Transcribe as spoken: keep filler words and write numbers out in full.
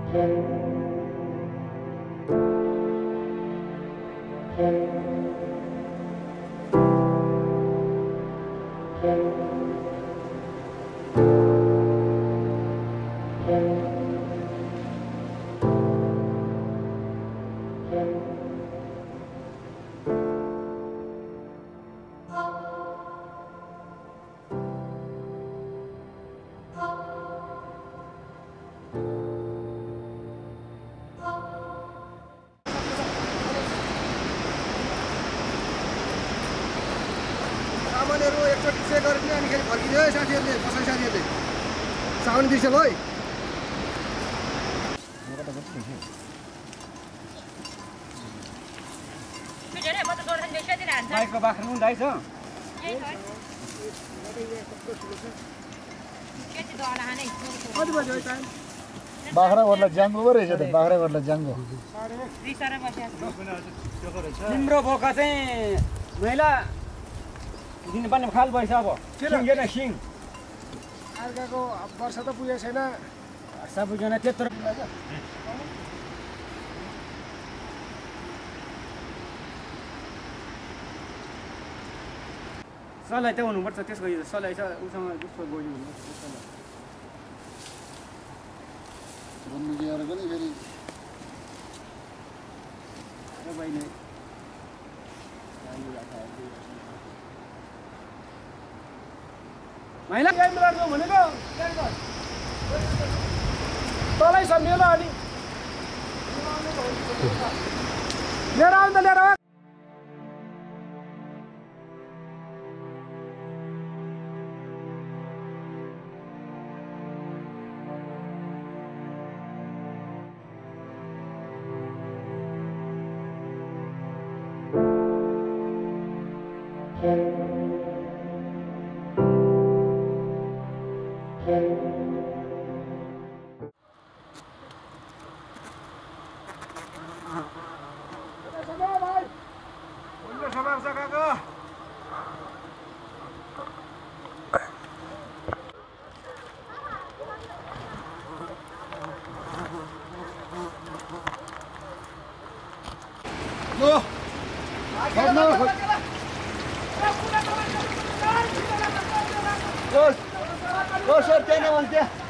सामानहरु एकचोटि चेक गरिदिनु अनि फेरि फर्किदियो है साथीहरुले पसल साथीहरुले साउन्ड दिन्छ ल है बाइकको बाख्रा पनि दाइ छ कति बज्यो है टाइम बाख्राकोटलाई ज्याङ्गो पो रहेछ त बाख्राकोटलाई ज्याङ्गो तिम्रो बोका चाहिँ महिला दिनुपर्ने खाल भएछ अब सिङ सिङ अर्काको वर्ष त पुगेको छैन वर्ष पुगेन त्यत्रो सलाई त हुनुपर्छ त्यसको सलाई छ उसँग जस्तो बोल्यो भने भन्नु गएर पनि फेरि बहिनी महिला गाडी मिलाएको भनेको तलै सम्झ्यो ल अनि लिएर आउनु त लिएर आऊ Los, los sorteos no van a